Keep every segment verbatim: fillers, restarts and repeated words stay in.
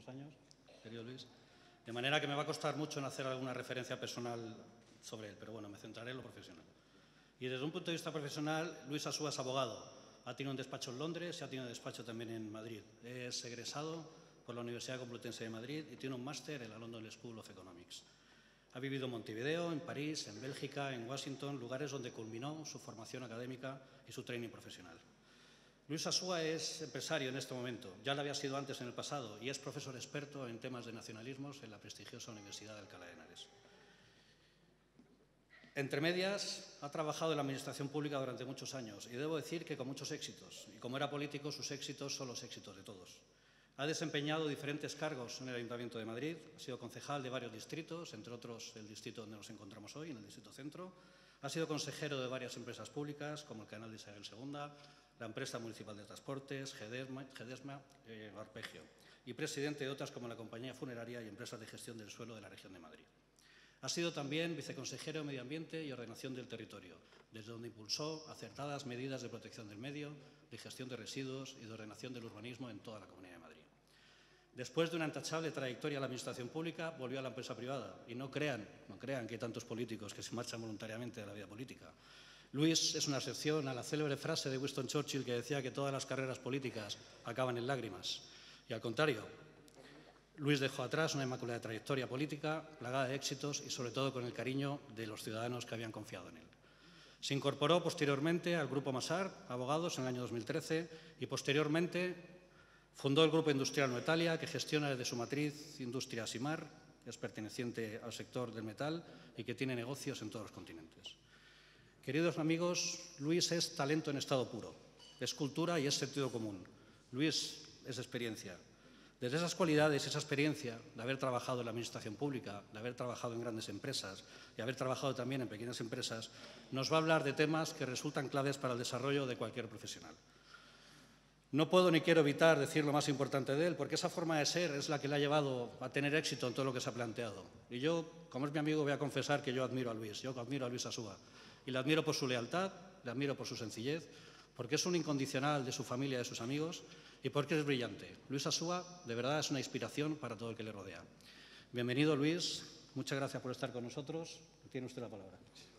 muchísimos años, querido Luis, de manera que me va a costar mucho en hacer alguna referencia personal sobre él, pero bueno, me centraré en lo profesional. Y desde un punto de vista profesional, Luis Asúa es abogado. Ha tenido un despacho en Londres y ha tenido un despacho también en Madrid. Es egresado por la Universidad Complutense de Madrid y tiene un máster en la London School of Economics. Ha vivido en Montevideo, en París, en Bélgica, en Washington, lugares donde culminó su formación académica y su training profesional. Luis Asúa es empresario en este momento, ya lo había sido antes en el pasado, y es profesor experto en temas de nacionalismos en la prestigiosa Universidad de Alcalá de Henares. Entre medias, ha trabajado en la administración pública durante muchos años y debo decir que con muchos éxitos. Y como era político, sus éxitos son los éxitos de todos. Ha desempeñado diferentes cargos en el Ayuntamiento de Madrid, ha sido concejal de varios distritos, entre otros el distrito donde nos encontramos hoy, en el Distrito Centro. Ha sido consejero de varias empresas públicas, como el Canal de Isabel segunda, la Empresa Municipal de Transportes, Gedesma, Gedesma eh, Arpegio, y presidente de otras como la Compañía Funeraria y Empresas de Gestión del Suelo de la Región de Madrid. Ha sido también viceconsejero de Medio Ambiente y Ordenación del Territorio, desde donde impulsó acertadas medidas de protección del medio, de gestión de residuos y de ordenación del urbanismo en toda la Comunidad de Madrid. Después de una intachable trayectoria en la administración pública, volvió a la empresa privada. Y no crean, no crean que hay tantos políticos que se marchan voluntariamente de la vida política. Luis es una excepción a la célebre frase de Winston Churchill que decía que todas las carreras políticas acaban en lágrimas. Y al contrario, Luis dejó atrás una inmaculada trayectoria política, plagada de éxitos y sobre todo con el cariño de los ciudadanos que habían confiado en él. Se incorporó posteriormente al Grupo Masar, abogados, en el año dos mil trece y posteriormente fundó el Grupo Industrial Nuetalia, que gestiona desde su matriz Industria Simar, es perteneciente al sector del metal y que tiene negocios en todos los continentes. Queridos amigos, Luis es talento en estado puro, es cultura y es sentido común. Luis es experiencia. Desde esas cualidades, esa experiencia de haber trabajado en la administración pública, de haber trabajado en grandes empresas y haber trabajado también en pequeñas empresas, nos va a hablar de temas que resultan claves para el desarrollo de cualquier profesional. No puedo ni quiero evitar decir lo más importante de él, porque esa forma de ser es la que le ha llevado a tener éxito en todo lo que se ha planteado. Y yo, como es mi amigo, voy a confesar que yo admiro a Luis, yo admiro a Luis Asúa. Y le admiro por su lealtad, le admiro por su sencillez, porque es un incondicional de su familia y de sus amigos y porque es brillante. Luis Asúa, de verdad, es una inspiración para todo el que le rodea. Bienvenido, Luis. Muchas gracias por estar con nosotros. Tiene usted la palabra.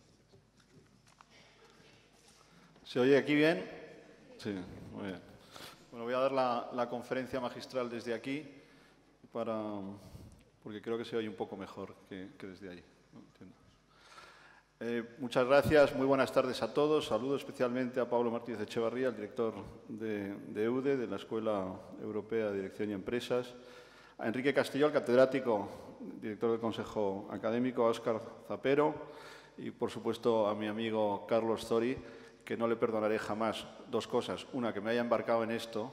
¿Se oye aquí bien? Sí, muy bien. Bueno, voy a dar la, la conferencia magistral desde aquí, para, porque creo que se oye un poco mejor que, que desde allí. ¿No? Entiendo. Eh, muchas gracias, muy buenas tardes a todos. Saludo especialmente a Pablo Martínez Echevarría, el director de, de E U D E, de la Escuela Europea de Dirección y Empresas, a Enrique Castillo, el catedrático, director del Consejo Académico, a Óscar Zapero y, por supuesto, a mi amigo Carlos Zori, que no le perdonaré jamás dos cosas. Una, que me haya embarcado en esto,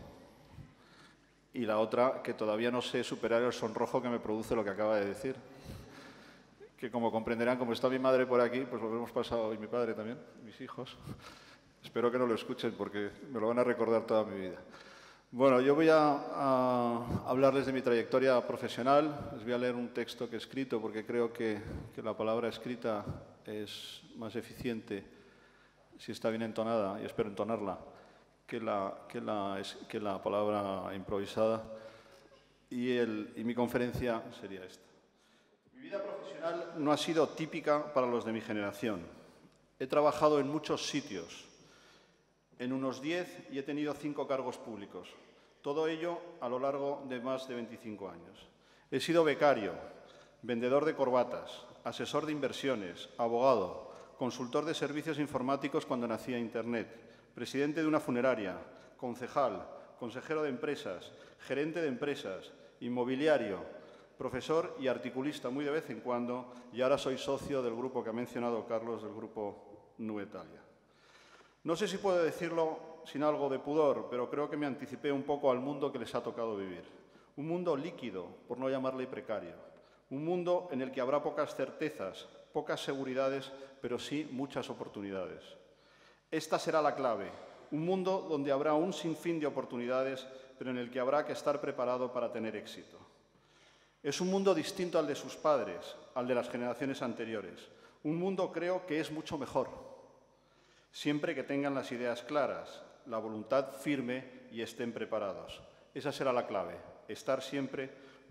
y la otra, que todavía no sé superar el sonrojo que me produce lo que acaba de decir. Que, como comprenderán, como está mi madre por aquí, pues lo hemos pasado, y mi padre también, mis hijos. Espero que no lo escuchen porque me lo van a recordar toda mi vida. Bueno, yo voy a, a hablarles de mi trayectoria profesional. Les voy a leer un texto que he escrito porque creo que, que la palabra escrita es más eficiente si está bien entonada, y espero entonarla, que la, que la, que la palabra improvisada. Y, el, y mi conferencia sería esta. Mi vida profesional no ha sido típica para los de mi generación. He trabajado en muchos sitios, en unos diez, y he tenido cinco cargos públicos. Todo ello a lo largo de más de veinticinco años. He sido becario, vendedor de corbatas, asesor de inversiones, abogado, consultor de servicios informáticos cuando nacía Internet, presidente de una funeraria, concejal, consejero de empresas, gerente de empresas, inmobiliario, profesor y articulista muy de vez en cuando, y ahora soy socio del grupo que ha mencionado Carlos, del grupo Nuetalia. No sé si puedo decirlo sin algo de pudor, pero creo que me anticipé un poco al mundo que les ha tocado vivir. Un mundo líquido, por no llamarle precario. Un mundo en el que habrá pocas certezas, pocas seguridades, pero sí muchas oportunidades. Esta será la clave. Un mundo donde habrá un sinfín de oportunidades, pero en el que habrá que estar preparado para tener éxito. Es un mundo distinto al de sus padres, al de las generaciones anteriores. Un mundo, creo, que es mucho mejor, siempre que tengan las ideas claras, la voluntad firme y estén preparados. Esa será la clave, estar siempre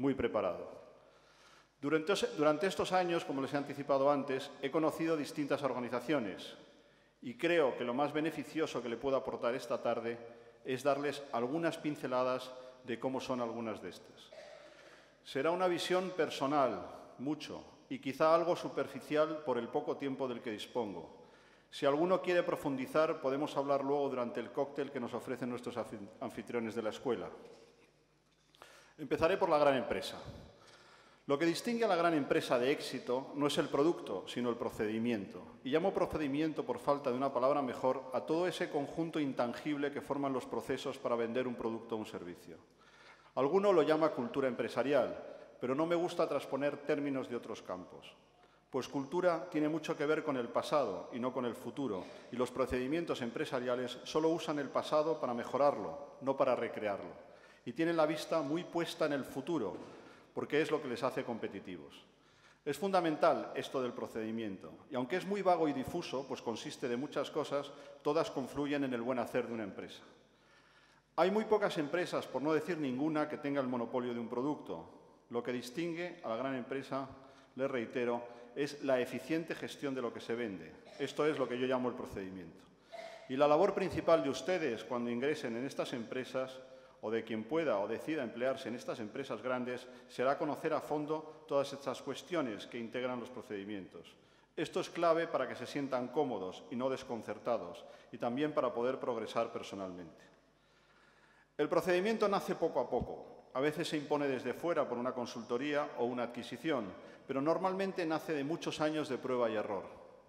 muy preparado. Durante, durante estos años, como les he anticipado antes, he conocido distintas organizaciones y creo que lo más beneficioso que le puedo aportar esta tarde es darles algunas pinceladas de cómo son algunas de estas. Será una visión personal, mucho, y quizá algo superficial por el poco tiempo del que dispongo. Si alguno quiere profundizar, podemos hablar luego durante el cóctel que nos ofrecen nuestros anfitriones de la escuela. Empezaré por la gran empresa. Lo que distingue a la gran empresa de éxito no es el producto, sino el procedimiento. Y llamo procedimiento, por falta de una palabra mejor, a todo ese conjunto intangible que forman los procesos para vender un producto o un servicio. Alguno lo llama cultura empresarial, pero no me gusta transponer términos de otros campos. Pues cultura tiene mucho que ver con el pasado y no con el futuro, y los procedimientos empresariales solo usan el pasado para mejorarlo, no para recrearlo. Y tienen la vista muy puesta en el futuro, porque es lo que les hace competitivos. Es fundamental esto del procedimiento, y aunque es muy vago y difuso, pues consiste de muchas cosas, todas confluyen en el buen hacer de una empresa. Hay muy pocas empresas, por no decir ninguna, que tenga el monopolio de un producto. Lo que distingue a la gran empresa, les reitero, es la eficiente gestión de lo que se vende. Esto es lo que yo llamo el procedimiento. Y la labor principal de ustedes cuando ingresen en estas empresas, o de quien pueda o decida emplearse en estas empresas grandes, será conocer a fondo todas estas cuestiones que integran los procedimientos. Esto es clave para que se sientan cómodos y no desconcertados, y también para poder progresar personalmente. El procedimiento nace poco a poco. A veces se impone desde fuera por una consultoría o una adquisición, pero normalmente nace de muchos años de prueba y error.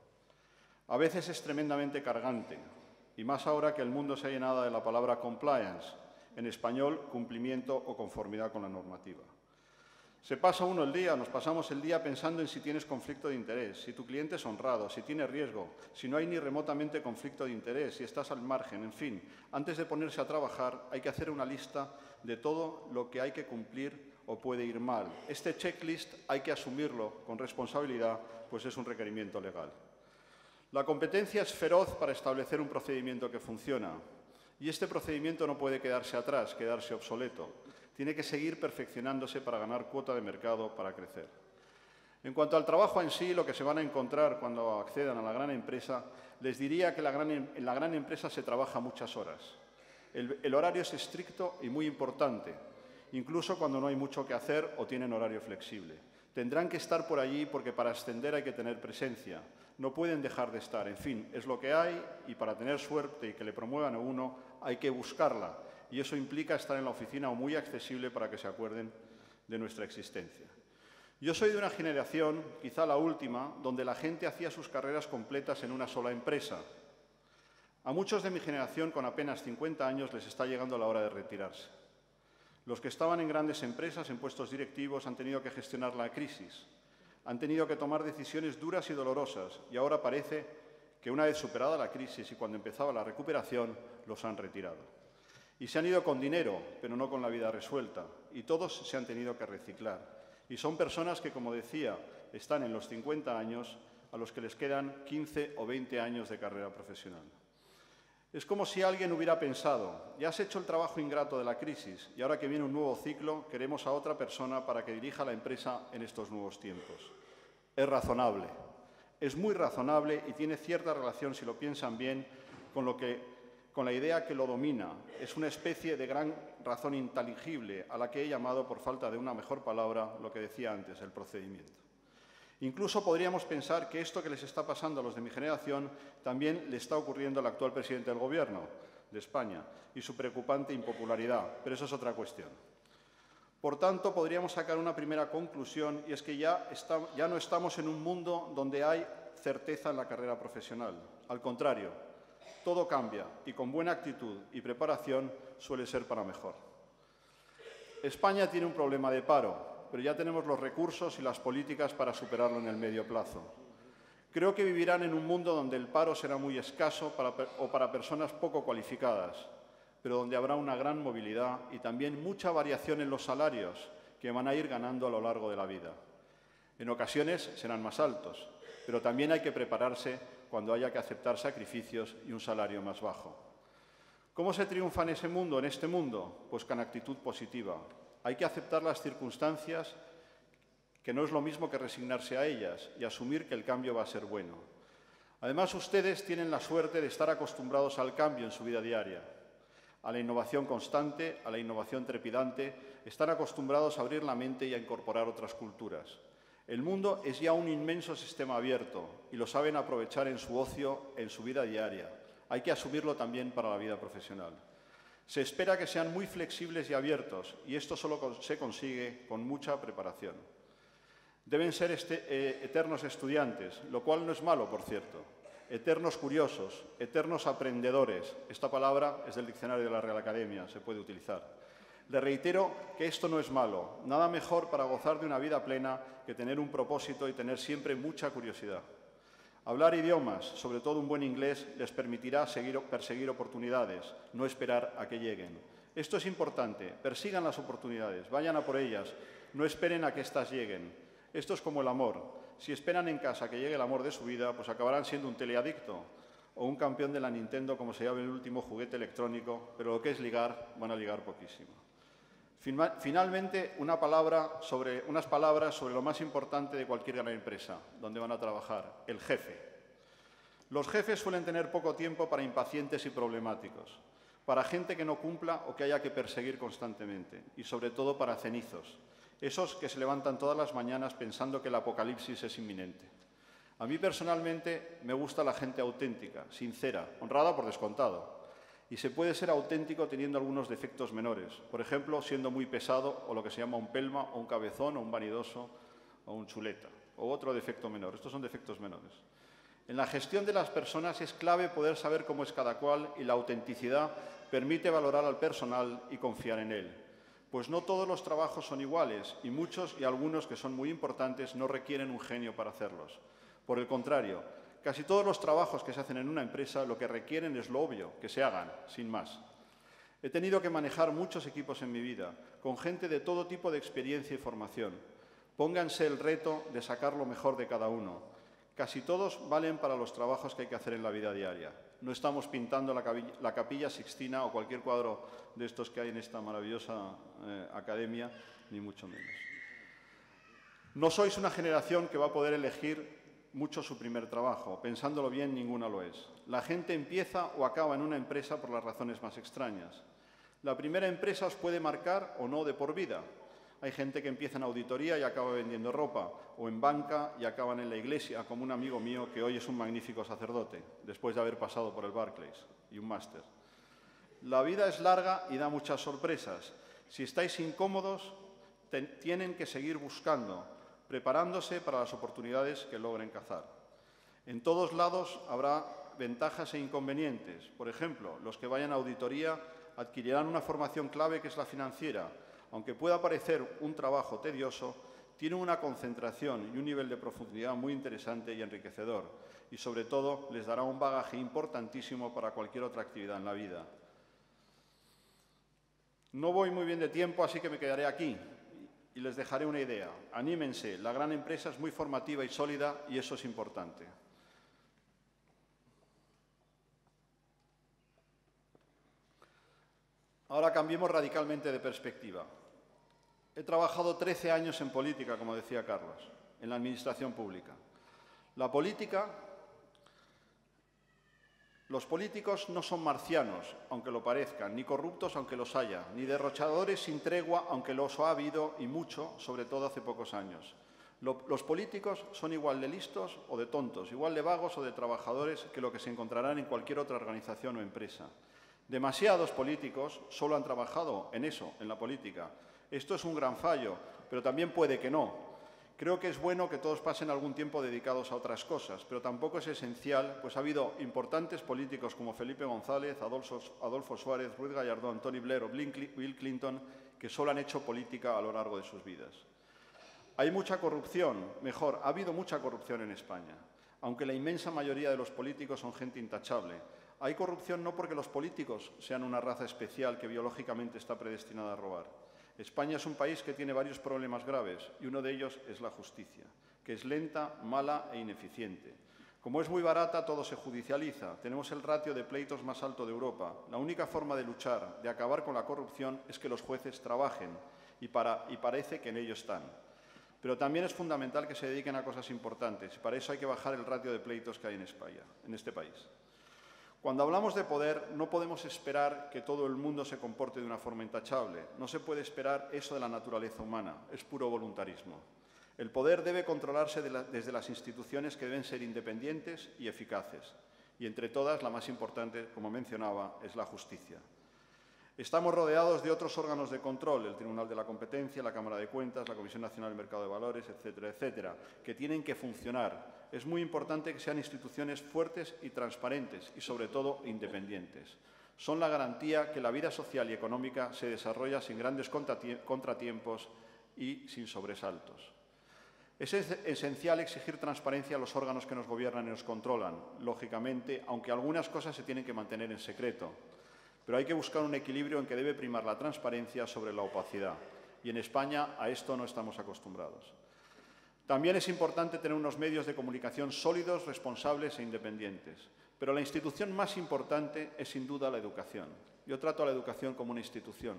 A veces es tremendamente cargante, y más ahora que el mundo se ha llenado de la palabra compliance, en español, cumplimiento o conformidad con la normativa. Se pasa uno el día, nos pasamos el día pensando en si tienes conflicto de interés, si tu cliente es honrado, si tiene riesgo, si no hay ni remotamente conflicto de interés, si estás al margen, en fin. Antes de ponerse a trabajar hay que hacer una lista de todo lo que hay que cumplir o puede ir mal. Este checklist hay que asumirlo con responsabilidad, pues es un requerimiento legal. La competencia es feroz para establecer un procedimiento que funciona. Y este procedimiento no puede quedarse atrás, quedarse obsoleto. Tiene que seguir perfeccionándose para ganar cuota de mercado, para crecer. En cuanto al trabajo en sí, lo que se van a encontrar cuando accedan a la gran empresa, les diría que la gran, en la gran empresa se trabaja muchas horas. El, el horario es estricto y muy importante, incluso cuando no hay mucho que hacer o tienen horario flexible. Tendrán que estar por allí porque para ascender hay que tener presencia. No pueden dejar de estar. En fin, es lo que hay y para tener suerte y que le promuevan a uno hay que buscarla. Y eso implica estar en la oficina o muy accesible para que se acuerden de nuestra existencia. Yo soy de una generación, quizá la última, donde la gente hacía sus carreras completas en una sola empresa. A muchos de mi generación, con apenas cincuenta años, les está llegando la hora de retirarse. Los que estaban en grandes empresas, en puestos directivos, han tenido que gestionar la crisis. Han tenido que tomar decisiones duras y dolorosas y ahora parece que una vez superada la crisis y cuando empezaba la recuperación, los han retirado. Y se han ido con dinero, pero no con la vida resuelta, y todos se han tenido que reciclar. Y son personas que, como decía, están en los cincuenta años, a los que les quedan quince o veinte años de carrera profesional. Es como si alguien hubiera pensado, ya has hecho el trabajo ingrato de la crisis y ahora que viene un nuevo ciclo, queremos a otra persona para que dirija la empresa en estos nuevos tiempos. Es razonable, es muy razonable y tiene cierta relación, si lo piensan bien, con, lo que, con la idea que lo domina. Es una especie de gran razón inteligible a la que he llamado, por falta de una mejor palabra, lo que decía antes, el procedimiento. Incluso podríamos pensar que esto que les está pasando a los de mi generación también le está ocurriendo al actual presidente del Gobierno de España y su preocupante impopularidad, pero eso es otra cuestión. Por tanto, podríamos sacar una primera conclusión y es que ya, está, ya no estamos en un mundo donde hay certeza en la carrera profesional. Al contrario, todo cambia y con buena actitud y preparación suele ser para mejor. España tiene un problema de paro, pero ya tenemos los recursos y las políticas para superarlo en el medio plazo. Creo que vivirán en un mundo donde el paro será muy escaso para, o para personas poco cualificadas, pero donde habrá una gran movilidad y también mucha variación en los salarios que van a ir ganando a lo largo de la vida. En ocasiones serán más altos, pero también hay que prepararse cuando haya que aceptar sacrificios y un salario más bajo. ¿Cómo se triunfa en ese mundo, en este mundo? Pues con actitud positiva. Hay que aceptar las circunstancias, que no es lo mismo que resignarse a ellas, y asumir que el cambio va a ser bueno. Además, ustedes tienen la suerte de estar acostumbrados al cambio en su vida diaria, a la innovación constante, a la innovación trepidante. Están acostumbrados a abrir la mente y a incorporar otras culturas. El mundo es ya un inmenso sistema abierto y lo saben aprovechar en su ocio, en su vida diaria. Hay que asumirlo también para la vida profesional. Se espera que sean muy flexibles y abiertos, y esto solo se consigue con mucha preparación. Deben ser este, eh, eternos estudiantes, lo cual no es malo, por cierto. Eternos curiosos, eternos aprendedores. Esta palabra es del diccionario de la Real Academia, se puede utilizar. Le reitero que esto no es malo. Nada mejor para gozar de una vida plena que tener un propósito y tener siempre mucha curiosidad. Hablar idiomas, sobre todo un buen inglés, les permitirá seguir, perseguir oportunidades, no esperar a que lleguen. Esto es importante. Persigan las oportunidades, vayan a por ellas, no esperen a que éstas lleguen. Esto es como el amor. Si esperan en casa que llegue el amor de su vida, pues acabarán siendo un teleadicto o un campeón de la Nintendo, como se llama el último juguete electrónico, pero lo que es ligar, van a ligar poquísimo. Finalmente, una palabra sobre, unas palabras sobre lo más importante de cualquier gran empresa, donde van a trabajar, el jefe. Los jefes suelen tener poco tiempo para impacientes y problemáticos, para gente que no cumpla o que haya que perseguir constantemente, y sobre todo para cenizos, esos que se levantan todas las mañanas pensando que el apocalipsis es inminente. A mí personalmente me gusta la gente auténtica, sincera, honrada por descontado. Y se puede ser auténtico teniendo algunos defectos menores. Por ejemplo, siendo muy pesado o lo que se llama un pelma o un cabezón o un vanidoso o un chuleta. O otro defecto menor. Estos son defectos menores. En la gestión de las personas es clave poder saber cómo es cada cual, y la autenticidad permite valorar al personal y confiar en él. Pues no todos los trabajos son iguales, y muchos y algunos que son muy importantes no requieren un genio para hacerlos. Por el contrario, casi todos los trabajos que se hacen en una empresa lo que requieren es lo obvio, que se hagan, sin más. He tenido que manejar muchos equipos en mi vida, con gente de todo tipo de experiencia y formación. Pónganse el reto de sacar lo mejor de cada uno. Casi todos valen para los trabajos que hay que hacer en la vida diaria. No estamos pintando la, la Capilla Sixtina o cualquier cuadro de estos que hay en esta maravillosa eh, academia, ni mucho menos. No sois una generación que va a poder elegir mucho su primer trabajo. Pensándolo bien, ninguna lo es. La gente empieza o acaba en una empresa por las razones más extrañas. La primera empresa os puede marcar o no de por vida. Hay gente que empieza en auditoría y acaba vendiendo ropa, o en banca y acaban en la iglesia, como un amigo mío que hoy es un magnífico sacerdote, después de haber pasado por el Barclays y un máster. La vida es larga y da muchas sorpresas. Si estáis incómodos, tienen que seguir buscando, preparándose para las oportunidades que logren cazar. En todos lados habrá ventajas e inconvenientes. Por ejemplo, los que vayan a auditoría adquirirán una formación clave que es la financiera. Aunque pueda parecer un trabajo tedioso, tiene una concentración y un nivel de profundidad muy interesante y enriquecedor. Y sobre todo, les dará un bagaje importantísimo para cualquier otra actividad en la vida. No voy muy bien de tiempo, así que me quedaré aquí. Y les dejaré una idea. Anímense, la gran empresa es muy formativa y sólida y eso es importante. Ahora cambiemos radicalmente de perspectiva. He trabajado trece años en política, como decía Carlos, en la administración pública. La política, los políticos no son marcianos, aunque lo parezcan, ni corruptos, aunque los haya, ni derrochadores sin tregua, aunque los ha habido y mucho, sobre todo hace pocos años. Los políticos son igual de listos o de tontos, igual de vagos o de trabajadores que lo que se encontrarán en cualquier otra organización o empresa. Demasiados políticos solo han trabajado en eso, en la política. Esto es un gran fallo, pero también puede que no. Creo que es bueno que todos pasen algún tiempo dedicados a otras cosas, pero tampoco es esencial, pues ha habido importantes políticos como Felipe González, Adolfo, Adolfo Suárez, Ruiz Gallardón, Tony Blair o Bill Clinton, que solo han hecho política a lo largo de sus vidas. Hay mucha corrupción, mejor, ha habido mucha corrupción en España, aunque la inmensa mayoría de los políticos son gente intachable. Hay corrupción no porque los políticos sean una raza especial que biológicamente está predestinada a robar. España es un país que tiene varios problemas graves y uno de ellos es la justicia, que es lenta, mala e ineficiente. Como es muy barata, todo se judicializa. Tenemos el ratio de pleitos más alto de Europa. La única forma de luchar, de acabar con la corrupción, es que los jueces trabajen y, para, y parece que en ello están. Pero también es fundamental que se dediquen a cosas importantes y para eso hay que bajar el ratio de pleitos que hay en España, en este país. Cuando hablamos de poder, no podemos esperar que todo el mundo se comporte de una forma intachable. No se puede esperar eso de la naturaleza humana, es puro voluntarismo. El poder debe controlarse de la, desde las instituciones que deben ser independientes y eficaces. Y entre todas, la más importante, como mencionaba, es la justicia. Estamos rodeados de otros órganos de control, el Tribunal de la Competencia, la Cámara de Cuentas, la Comisión Nacional del Mercado de Valores, etcétera, etcétera, que tienen que funcionar. Es muy importante que sean instituciones fuertes y transparentes y, sobre todo, independientes. Son la garantía que la vida social y económica se desarrolla sin grandes contratiempos y sin sobresaltos. Es esencial exigir transparencia a los órganos que nos gobiernan y nos controlan, lógicamente, aunque algunas cosas se tienen que mantener en secreto. Pero hay que buscar un equilibrio en que debe primar la transparencia sobre la opacidad. Y en España a esto no estamos acostumbrados. También es importante tener unos medios de comunicación sólidos, responsables e independientes. Pero la institución más importante es sin duda la educación. Yo trato a la educación como una institución,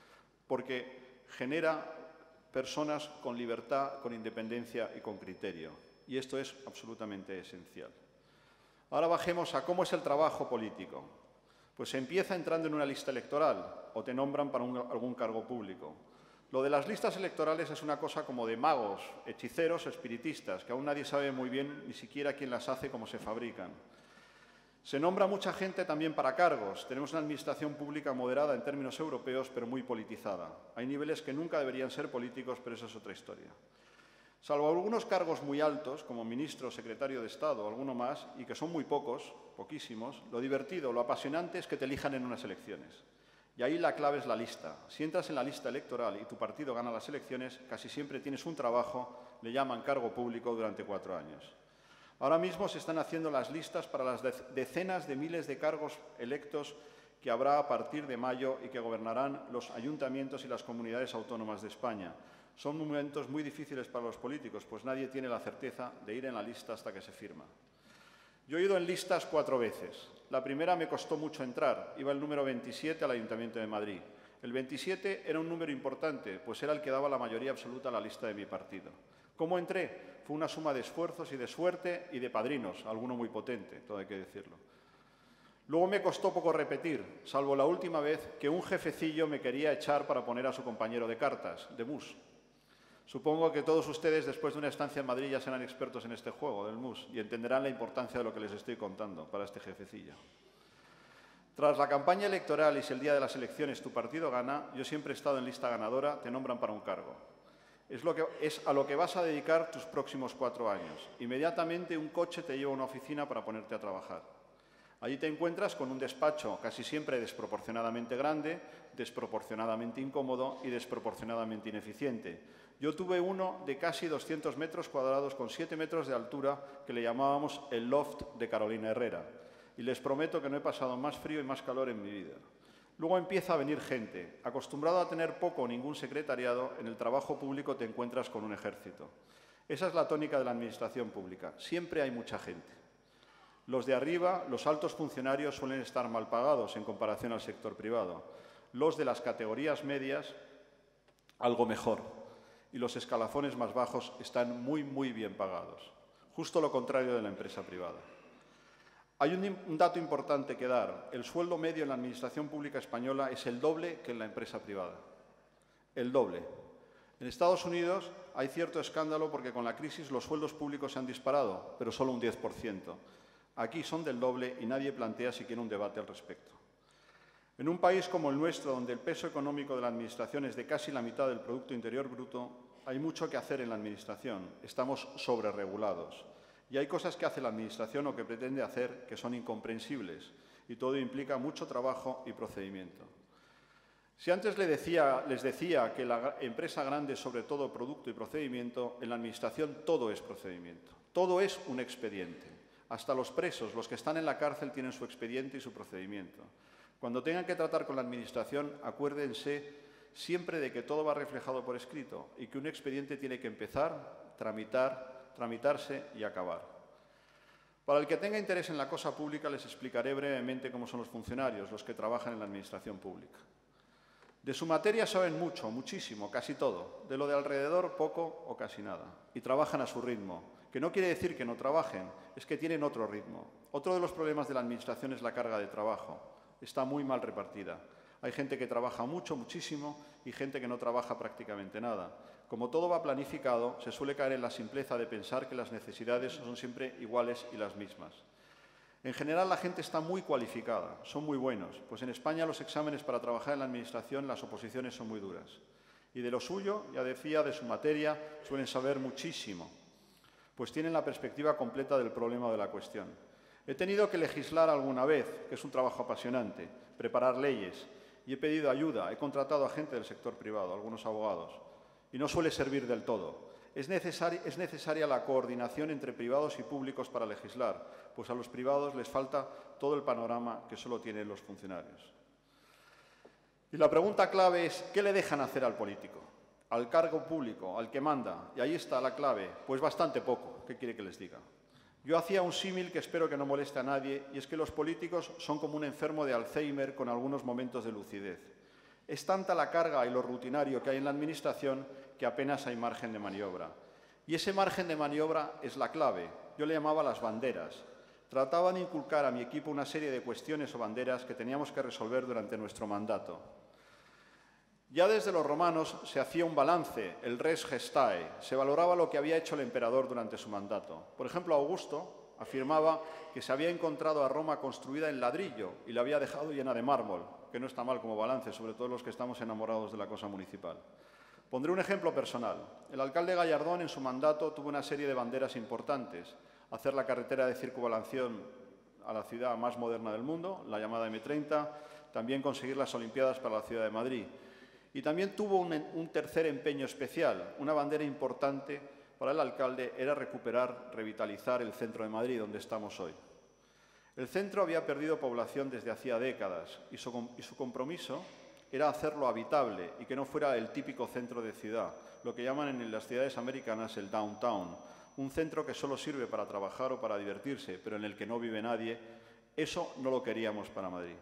porque genera personas con libertad, con independencia y con criterio. Y esto es absolutamente esencial. Ahora bajemos a cómo es el trabajo político. Pues se empieza entrando en una lista electoral o te nombran para un, algún cargo público. Lo de las listas electorales es una cosa como de magos, hechiceros, espiritistas, que aún nadie sabe muy bien ni siquiera quién las hace, cómo se fabrican. Se nombra mucha gente también para cargos. Tenemos una administración pública moderada en términos europeos, pero muy politizada. Hay niveles que nunca deberían ser políticos, pero eso es otra historia. Salvo algunos cargos muy altos, como ministro, secretario de Estado o alguno más, y que son muy pocos, poquísimos, lo divertido, lo apasionante es que te elijan en unas elecciones. Y ahí la clave es la lista. Si entras en la lista electoral y tu partido gana las elecciones, casi siempre tienes un trabajo, le llaman cargo público, durante cuatro años. Ahora mismo se están haciendo las listas para las decenas de miles de cargos electos que habrá a partir de mayo y que gobernarán los ayuntamientos y las comunidades autónomas de España. Son momentos muy difíciles para los políticos, pues nadie tiene la certeza de ir en la lista hasta que se firma. Yo he ido en listas cuatro veces. La primera me costó mucho entrar, iba el número veintisiete al Ayuntamiento de Madrid. El veintisiete era un número importante, pues era el que daba la mayoría absoluta a la lista de mi partido. ¿Cómo entré? Fue una suma de esfuerzos y de suerte y de padrinos, alguno muy potente, todo hay que decirlo. Luego me costó poco repetir, salvo la última vez que un jefecillo me quería echar para poner a su compañero de cartas, de mus. Supongo que todos ustedes, después de una estancia en Madrid, ya serán expertos en este juego del mus y entenderán la importancia de lo que les estoy contando para este jefecillo. Tras la campaña electoral y si el día de las elecciones tu partido gana, yo siempre he estado en lista ganadora, te nombran para un cargo. Es, lo que, es a lo que vas a dedicar tus próximos cuatro años. Inmediatamente un coche te lleva a una oficina para ponerte a trabajar. Allí te encuentras con un despacho casi siempre desproporcionadamente grande, desproporcionadamente incómodo y desproporcionadamente ineficiente. Yo tuve uno de casi doscientos metros cuadrados con siete metros de altura que le llamábamos el loft de Carolina Herrera. Y les prometo que no he pasado más frío y más calor en mi vida. Luego empieza a venir gente. Acostumbrado a tener poco o ningún secretariado, en el trabajo público te encuentras con un ejército. Esa es la tónica de la administración pública. Siempre hay mucha gente. Los de arriba, los altos funcionarios, suelen estar mal pagados en comparación al sector privado. Los de las categorías medias, algo mejor. Y los escalafones más bajos están muy, muy bien pagados. Justo lo contrario de la empresa privada. Hay un, un dato importante que dar. El sueldo medio en la administración pública española es el doble que en la empresa privada. El doble. En Estados Unidos hay cierto escándalo porque con la crisis los sueldos públicos se han disparado, pero solo un diez por ciento. Aquí son del doble y nadie plantea siquiera un debate al respecto. En un país como el nuestro, donde el peso económico de la Administración es de casi la mitad del Producto Interior Bruto, hay mucho que hacer en la Administración. Estamos sobreregulados. Y hay cosas que hace la Administración o que pretende hacer que son incomprensibles. Y todo implica mucho trabajo y procedimiento. Si antes les decía, les decía que la empresa grande es sobre todo producto y procedimiento, en la Administración todo es procedimiento. Todo es un expediente. Hasta los presos, los que están en la cárcel, tienen su expediente y su procedimiento. Cuando tengan que tratar con la Administración, acuérdense siempre de que todo va reflejado por escrito y que un expediente tiene que empezar, tramitar, tramitarse y acabar. Para el que tenga interés en la cosa pública, les explicaré brevemente cómo son los funcionarios, los que trabajan en la Administración pública. De su materia saben mucho, muchísimo, casi todo. De lo de alrededor, poco o casi nada. Y trabajan a su ritmo, que no quiere decir que no trabajen, es que tienen otro ritmo. Otro de los problemas de la Administración es la carga de trabajo. Está muy mal repartida. Hay gente que trabaja mucho, muchísimo, y gente que no trabaja prácticamente nada. Como todo va planificado, se suele caer en la simpleza de pensar que las necesidades son siempre iguales y las mismas. En general, la gente está muy cualificada, son muy buenos, pues en España los exámenes para trabajar en la Administración, las oposiciones son muy duras. Y de lo suyo, ya decía, de su materia, suelen saber muchísimo, pues tienen la perspectiva completa del problema o de la cuestión. He tenido que legislar alguna vez, que es un trabajo apasionante, preparar leyes, y he pedido ayuda, he contratado a gente del sector privado, algunos abogados, y no suele servir del todo. Es necesaria, es necesaria la coordinación entre privados y públicos para legislar, pues a los privados les falta todo el panorama que solo tienen los funcionarios. Y la pregunta clave es, ¿qué le dejan hacer al político? Al cargo público, al que manda. Y ahí está la clave, pues bastante poco. ¿Qué quiere que les diga? Yo hacía un símil que espero que no moleste a nadie, y es que los políticos son como un enfermo de Alzheimer con algunos momentos de lucidez. Es tanta la carga y lo rutinario que hay en la Administración que apenas hay margen de maniobra. Y ese margen de maniobra es la clave. Yo le llamaba las banderas. Trataba de inculcar a mi equipo una serie de cuestiones o banderas que teníamos que resolver durante nuestro mandato. Ya desde los romanos se hacía un balance, el res gestae, se valoraba lo que había hecho el emperador durante su mandato. Por ejemplo, Augusto afirmaba que se había encontrado a Roma construida en ladrillo y la había dejado llena de mármol, que no está mal como balance, sobre todo los que estamos enamorados de la cosa municipal. Pondré un ejemplo personal. El alcalde Gallardón en su mandato tuvo una serie de banderas importantes. Hacer la carretera de circunvalación a la ciudad más moderna del mundo, la llamada eme treinta, también conseguir las Olimpiadas para la ciudad de Madrid. Y también tuvo un, un tercer empeño especial. Una bandera importante para el alcalde era recuperar, revitalizar el centro de Madrid, donde estamos hoy. El centro había perdido población desde hacía décadas y su, y su compromiso era hacerlo habitable y que no fuera el típico centro de ciudad, lo que llaman en las ciudades americanas el downtown, un centro que solo sirve para trabajar o para divertirse, pero en el que no vive nadie. Eso no lo queríamos para Madrid.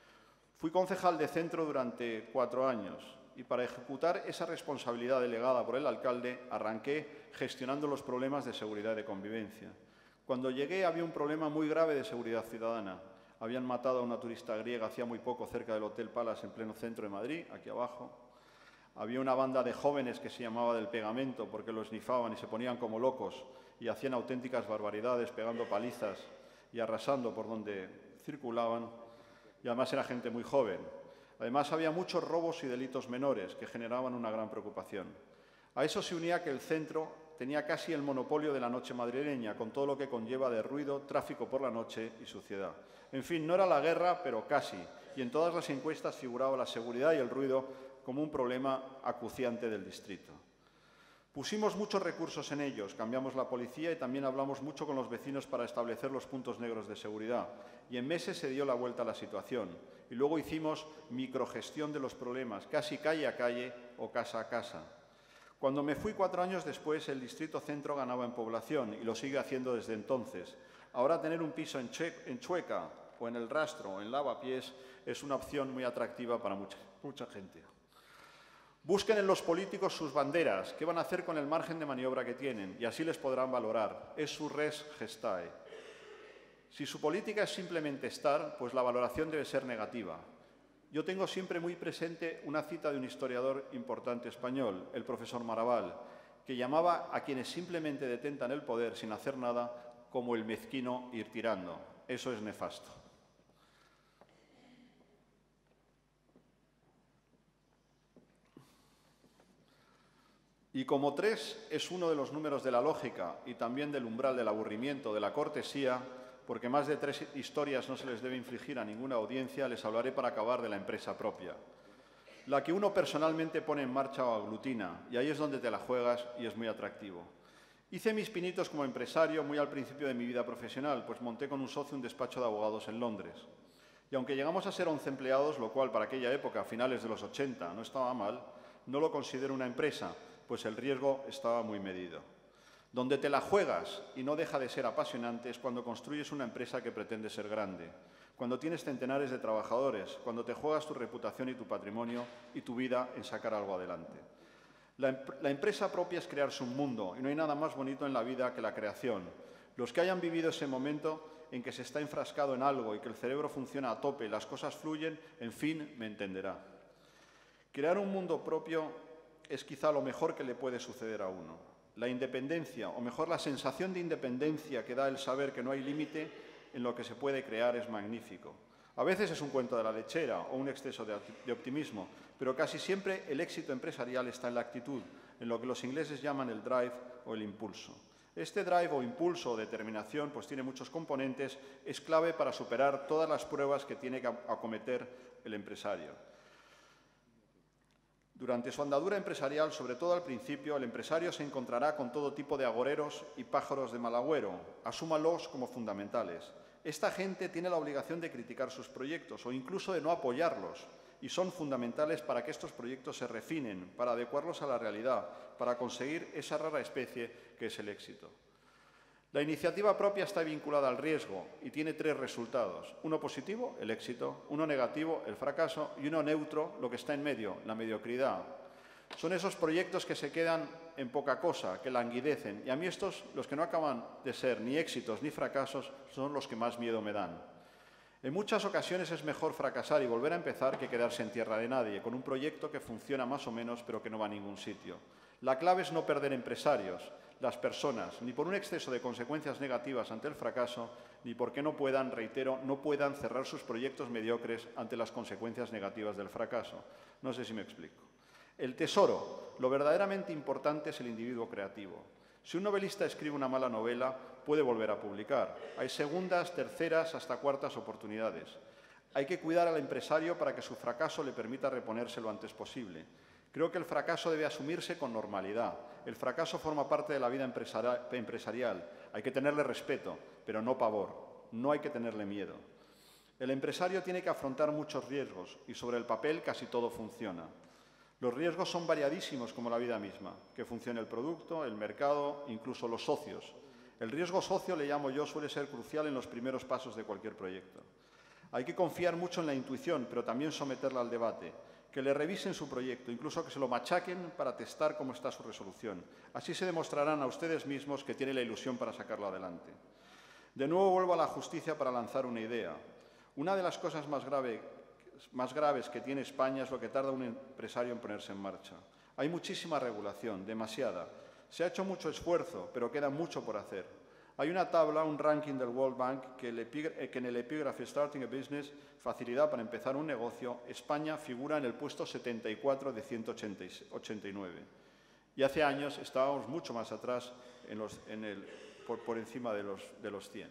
Fui concejal de centro durante cuatro años y para ejecutar esa responsabilidad delegada por el alcalde arranqué gestionando los problemas de seguridad y de convivencia. Cuando llegué había un problema muy grave de seguridad ciudadana. Habían matado a una turista griega hacía muy poco cerca del Hotel Palace en pleno centro de Madrid, aquí abajo. Había una banda de jóvenes que se llamaba del Pegamento porque los esnifaban y se ponían como locos y hacían auténticas barbaridades, pegando palizas y arrasando por donde circulaban. Y además era gente muy joven. Además había muchos robos y delitos menores que generaban una gran preocupación. A eso se unía que el centro tenía casi el monopolio de la noche madrileña, con todo lo que conlleva de ruido, tráfico por la noche y suciedad. En fin, no era la guerra, pero casi. Y en todas las encuestas figuraba la seguridad y el ruido como un problema acuciante del distrito. Pusimos muchos recursos en ellos, cambiamos la policía y también hablamos mucho con los vecinos para establecer los puntos negros de seguridad. Y en meses se dio la vuelta a la situación. Y luego hicimos microgestión de los problemas, casi calle a calle o casa a casa. Cuando me fui cuatro años después, el Distrito Centro ganaba en población y lo sigue haciendo desde entonces. Ahora tener un piso en, che en Chueca o en El Rastro o en Lavapiés es una opción muy atractiva para mucha, mucha gente. Busquen en los políticos sus banderas, qué van a hacer con el margen de maniobra que tienen, y así les podrán valorar. Es su res gestae. Si su política es simplemente estar, pues la valoración debe ser negativa. Yo tengo siempre muy presente una cita de un historiador importante español, el profesor Maraval, que llamaba a quienes simplemente detentan el poder sin hacer nada como el mezquino ir tirando. Eso es nefasto. Y como tres es uno de los números de la lógica y también del umbral del aburrimiento, de la cortesía, porque más de tres historias no se les debe infligir a ninguna audiencia, les hablaré para acabar de la empresa propia. La que uno personalmente pone en marcha o aglutina, y ahí es donde te la juegas y es muy atractivo. Hice mis pinitos como empresario muy al principio de mi vida profesional, pues monté con un socio un despacho de abogados en Londres. Y aunque llegamos a ser once empleados, lo cual para aquella época, a finales de los ochenta, no estaba mal, no lo considero una empresa, pues el riesgo estaba muy medido. Donde te la juegas y no deja de ser apasionante es cuando construyes una empresa que pretende ser grande, cuando tienes centenares de trabajadores, cuando te juegas tu reputación y tu patrimonio y tu vida en sacar algo adelante. La, la empresa propia es crearse un mundo y no hay nada más bonito en la vida que la creación. Los que hayan vivido ese momento en que se está enfrascado en algo y que el cerebro funciona a tope, las cosas fluyen, en fin, me entenderá. Crear un mundo propio es quizá lo mejor que le puede suceder a uno. La independencia, o mejor la sensación de independencia que da el saber que no hay límite en lo que se puede crear es magnífico. A veces es un cuento de la lechera o un exceso de, de optimismo, pero casi siempre el éxito empresarial está en la actitud, en lo que los ingleses llaman el drive o el impulso. Este drive o impulso o determinación pues tiene muchos componentes, es clave para superar todas las pruebas que tiene que acometer el empresario. Durante su andadura empresarial, sobre todo al principio, el empresario se encontrará con todo tipo de agoreros y pájaros de mal agüero. Asúmalos como fundamentales. Esta gente tiene la obligación de criticar sus proyectos o incluso de no apoyarlos, y son fundamentales para que estos proyectos se refinen, para adecuarlos a la realidad, para conseguir esa rara especie que es el éxito. La iniciativa propia está vinculada al riesgo y tiene tres resultados. Uno positivo, el éxito, uno negativo, el fracaso, y uno neutro, lo que está en medio, la mediocridad. Son esos proyectos que se quedan en poca cosa, que languidecen, y a mí estos, los que no acaban de ser ni éxitos ni fracasos, son los que más miedo me dan. En muchas ocasiones es mejor fracasar y volver a empezar que quedarse en tierra de nadie, con un proyecto que funciona más o menos pero que no va a ningún sitio. La clave es no perder empresarios, las personas, ni por un exceso de consecuencias negativas ante el fracaso, ni porque no puedan, reitero, no puedan cerrar sus proyectos mediocres ante las consecuencias negativas del fracaso. No sé si me explico. El tesoro, lo verdaderamente importante es el individuo creativo. Si un novelista escribe una mala novela, puede volver a publicar. Hay segundas, terceras, hasta cuartas oportunidades. Hay que cuidar al empresario para que su fracaso le permita reponerse lo antes posible. Creo que el fracaso debe asumirse con normalidad. El fracaso forma parte de la vida empresarial. Hay que tenerle respeto, pero no pavor. No hay que tenerle miedo. El empresario tiene que afrontar muchos riesgos y sobre el papel casi todo funciona. Los riesgos son variadísimos como la vida misma, que funcione el producto, el mercado, incluso los socios. El riesgo socio, le llamo yo, suele ser crucial en los primeros pasos de cualquier proyecto. Hay que confiar mucho en la intuición, pero también someterla al debate. Que le revisen su proyecto, incluso que se lo machaquen para testar cómo está su resolución. Así se demostrarán a ustedes mismos que tienen la ilusión para sacarlo adelante. De nuevo vuelvo a la justicia para lanzar una idea. Una de las cosas más, grave, más graves que tiene España es lo que tarda un empresario en ponerse en marcha. Hay muchísima regulación, demasiada. Se ha hecho mucho esfuerzo, pero queda mucho por hacer. Hay una tabla, un ranking del World Bank, que, el que en el epígrafe Starting a Business, facilidad para empezar un negocio, España figura en el puesto setenta y cuatro de ciento ochenta y nueve. Y hace años estábamos mucho más atrás, en los, en el, por, por encima de los, de los cien.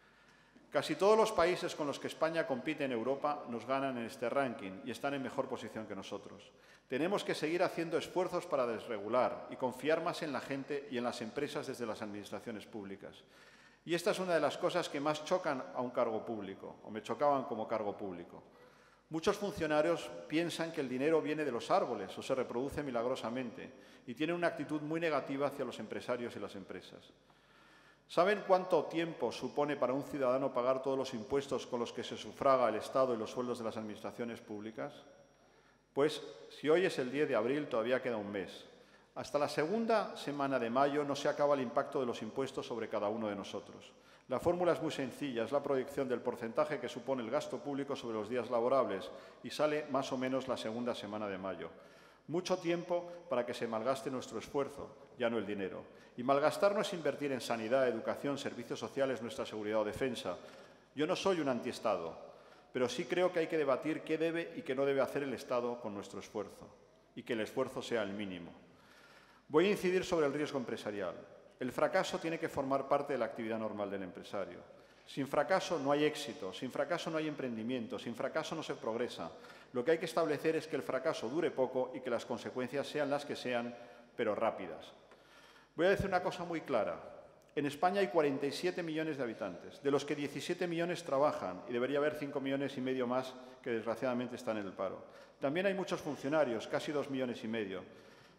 Casi todos los países con los que España compite en Europa nos ganan en este ranking y están en mejor posición que nosotros. Tenemos que seguir haciendo esfuerzos para desregular y confiar más en la gente y en las empresas desde las administraciones públicas. Y esta es una de las cosas que más chocan a un cargo público, o me chocaban como cargo público. Muchos funcionarios piensan que el dinero viene de los árboles o se reproduce milagrosamente y tienen una actitud muy negativa hacia los empresarios y las empresas. ¿Saben cuánto tiempo supone para un ciudadano pagar todos los impuestos con los que se sufraga el Estado y los sueldos de las administraciones públicas? Pues, si hoy es el diez de abril, todavía queda un mes. Hasta la segunda semana de mayo no se acaba el impacto de los impuestos sobre cada uno de nosotros. La fórmula es muy sencilla, es la proyección del porcentaje que supone el gasto público sobre los días laborables y sale más o menos la segunda semana de mayo. Mucho tiempo para que se malgaste nuestro esfuerzo, ya no el dinero. Y malgastar no es invertir en sanidad, educación, servicios sociales, nuestra seguridad o defensa. Yo no soy un antiestado, pero sí creo que hay que debatir qué debe y qué no debe hacer el Estado con nuestro esfuerzo, y que el esfuerzo sea el mínimo. Voy a incidir sobre el riesgo empresarial. El fracaso tiene que formar parte de la actividad normal del empresario. Sin fracaso no hay éxito, sin fracaso no hay emprendimiento, sin fracaso no se progresa. Lo que hay que establecer es que el fracaso dure poco y que las consecuencias sean las que sean, pero rápidas. Voy a decir una cosa muy clara. En España hay cuarenta y siete millones de habitantes, de los que diecisiete millones trabajan y debería haber cinco millones y medio más que desgraciadamente están en el paro. También hay muchos funcionarios, casi dos millones y medio.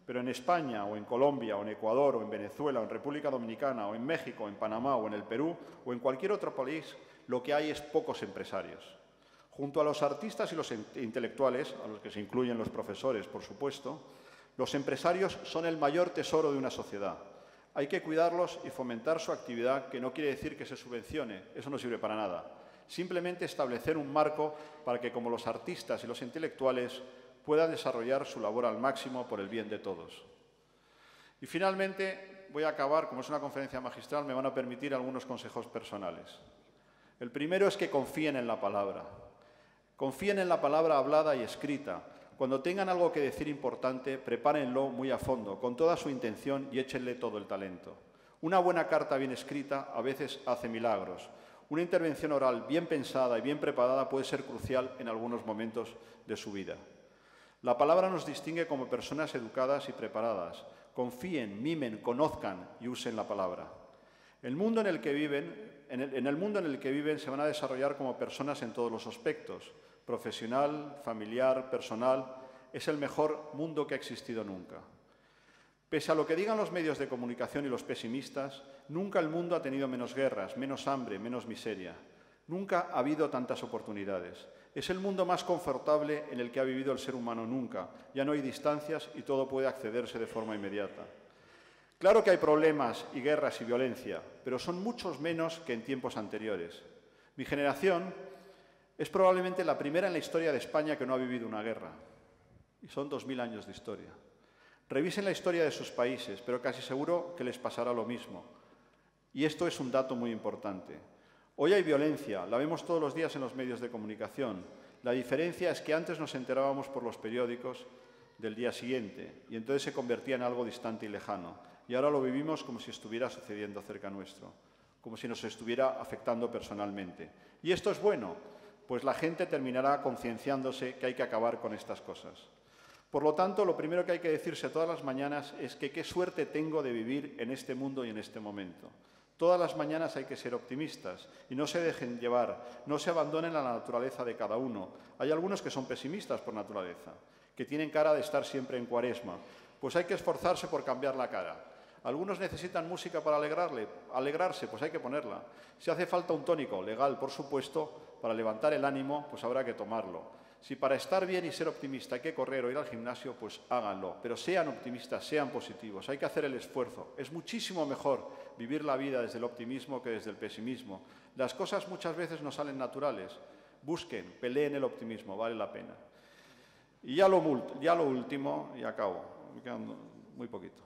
Pero en España, o en Colombia, o en Ecuador, o en Venezuela, o en República Dominicana, o en México, o en Panamá, o en el Perú, o en cualquier otro país, lo que hay es pocos empresarios. Junto a los artistas y los intelectuales, a los que se incluyen los profesores, por supuesto, los empresarios son el mayor tesoro de una sociedad. Hay que cuidarlos y fomentar su actividad, que no quiere decir que se subvencione, eso no sirve para nada. Simplemente establecer un marco para que, como los artistas y los intelectuales, puedan desarrollar su labor al máximo por el bien de todos. Y finalmente, voy a acabar, como es una conferencia magistral, me van a permitir algunos consejos personales. El primero es que confíen en la palabra. Confíen en la palabra hablada y escrita. Cuando tengan algo que decir importante, prepárenlo muy a fondo, con toda su intención y échenle todo el talento. Una buena carta bien escrita a veces hace milagros. Una intervención oral bien pensada y bien preparada puede ser crucial en algunos momentos de su vida. La palabra nos distingue como personas educadas y preparadas. Confíen, mimen, conozcan y usen la palabra. El mundo en el que viven, en el, en el mundo en el que viven se van a desarrollar como personas en todos los aspectos. Profesional, familiar, personal, es el mejor mundo que ha existido nunca. Pese a lo que digan los medios de comunicación y los pesimistas, nunca el mundo ha tenido menos guerras, menos hambre, menos miseria. Nunca ha habido tantas oportunidades. Es el mundo más confortable en el que ha vivido el ser humano nunca. Ya no hay distancias y todo puede accederse de forma inmediata. Claro que hay problemas y guerras y violencia, pero son muchos menos que en tiempos anteriores. Mi generación es probablemente la primera en la historia de España que no ha vivido una guerra. Y son dos mil años de historia. Revisen la historia de sus países, pero casi seguro que les pasará lo mismo. Y esto es un dato muy importante. Hoy hay violencia, la vemos todos los días en los medios de comunicación. La diferencia es que antes nos enterábamos por los periódicos del día siguiente y entonces se convertía en algo distante y lejano. Y ahora lo vivimos como si estuviera sucediendo cerca nuestro, como si nos estuviera afectando personalmente. Y esto es bueno, pues la gente terminará concienciándose que hay que acabar con estas cosas. Por lo tanto, lo primero que hay que decirse todas las mañanas es que qué suerte tengo de vivir en este mundo y en este momento. Todas las mañanas hay que ser optimistas y no se dejen llevar, no se abandonen a la naturaleza de cada uno. Hay algunos que son pesimistas por naturaleza, que tienen cara de estar siempre en cuaresma. Pues hay que esforzarse por cambiar la cara. Algunos necesitan música para alegrarle, alegrarse, pues hay que ponerla. Si hace falta un tónico, legal, por supuesto, para levantar el ánimo, pues habrá que tomarlo. Si para estar bien y ser optimista hay que correr o ir al gimnasio, pues háganlo. Pero sean optimistas, sean positivos, hay que hacer el esfuerzo. Es muchísimo mejor vivir la vida desde el optimismo que desde el pesimismo. Las cosas muchas veces no salen naturales. Busquen, peleen el optimismo, vale la pena. Y ya lo, ya lo último, y acabo, me quedan muy poquito.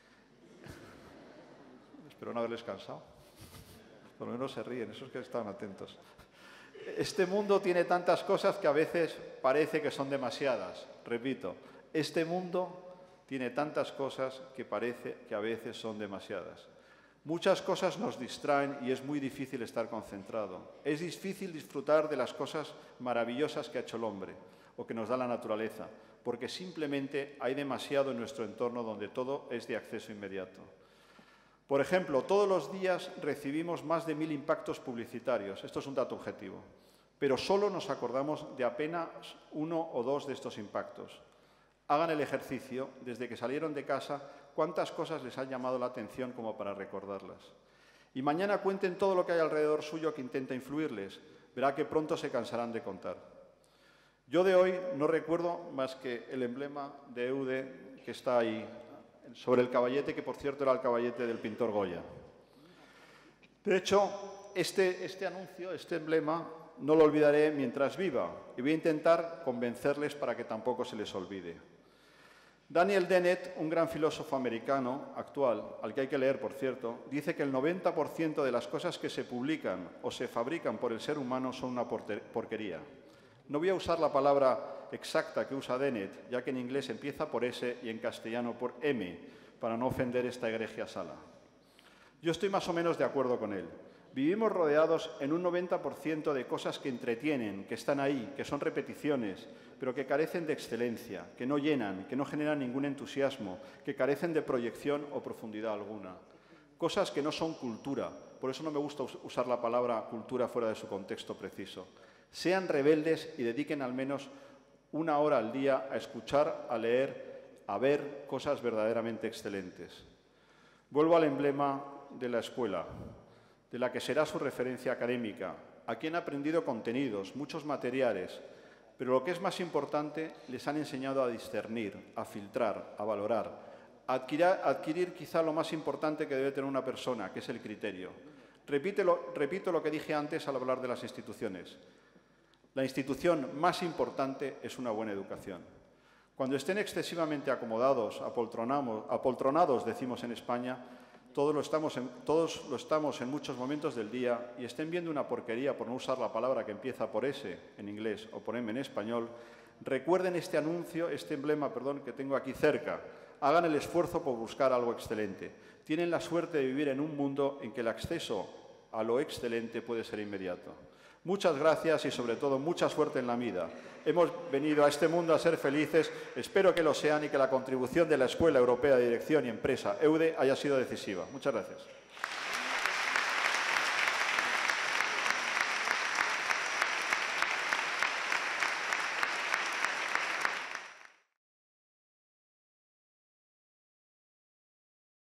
Espero no haberles cansado. Por lo menos se ríen, esos que estaban atentos. Este mundo tiene tantas cosas que a veces parece que son demasiadas. Repito, este mundo tiene tantas cosas que parece que a veces son demasiadas. Muchas cosas nos distraen y es muy difícil estar concentrado. Es difícil disfrutar de las cosas maravillosas que ha hecho el hombre o que nos da la naturaleza, porque simplemente hay demasiado en nuestro entorno donde todo es de acceso inmediato. Por ejemplo, todos los días recibimos más de mil impactos publicitarios. Esto es un dato objetivo. Pero solo nos acordamos de apenas uno o dos de estos impactos. Hagan el ejercicio, desde que salieron de casa, cuántas cosas les han llamado la atención como para recordarlas. Y mañana cuenten todo lo que hay alrededor suyo que intenta influirles. Verá que pronto se cansarán de contar. Yo de hoy no recuerdo más que el emblema de Eude que está ahí, sobre el caballete, que por cierto era el caballete del pintor Goya. De hecho, este, este anuncio, este emblema, no lo olvidaré mientras viva y voy a intentar convencerles para que tampoco se les olvide. Daniel Dennett, un gran filósofo americano actual, al que hay que leer, por cierto, dice que el noventa por ciento de las cosas que se publican o se fabrican por el ser humano son una porquería. No voy a usar la palabra exacta que usa Dennett, ya que en inglés empieza por S y en castellano por M, para no ofender esta egregia sala. Yo estoy más o menos de acuerdo con él. Vivimos rodeados en un noventa por ciento de cosas que entretienen, que están ahí, que son repeticiones, pero que carecen de excelencia, que no llenan, que no generan ningún entusiasmo, que carecen de proyección o profundidad alguna. Cosas que no son cultura, por eso no me gusta usar la palabra cultura fuera de su contexto preciso. Sean rebeldes y dediquen al menos una hora al día a escuchar, a leer a ver cosas verdaderamente excelentes. Vuelvo al emblema de la escuela, de la que será su referencia académica. Aquí han aprendido contenidos, muchos materiales, pero lo que es más importante, les han enseñado a discernir, a filtrar, a valorar, a adquirir, a adquirir quizá lo más importante que debe tener una persona, que es el criterio. Repítelo, repito lo que dije antes al hablar de las instituciones. La institución más importante es una buena educación. Cuando estén excesivamente acomodados, apoltronados, decimos en España, todos lo, estamos en, todos lo estamos en muchos momentos del día y estén viendo una porquería, por no usar la palabra que empieza por S en inglés o por M en español, recuerden este anuncio, este emblema, perdón, que tengo aquí cerca. Hagan el esfuerzo por buscar algo excelente. Tienen la suerte de vivir en un mundo en que el acceso a lo excelente puede ser inmediato. Muchas gracias y, sobre todo, mucha suerte en la vida. Hemos venido a este mundo a ser felices, espero que lo sean y que la contribución de la Escuela Europea de Dirección y Empresa, EUDE, haya sido decisiva. Muchas gracias.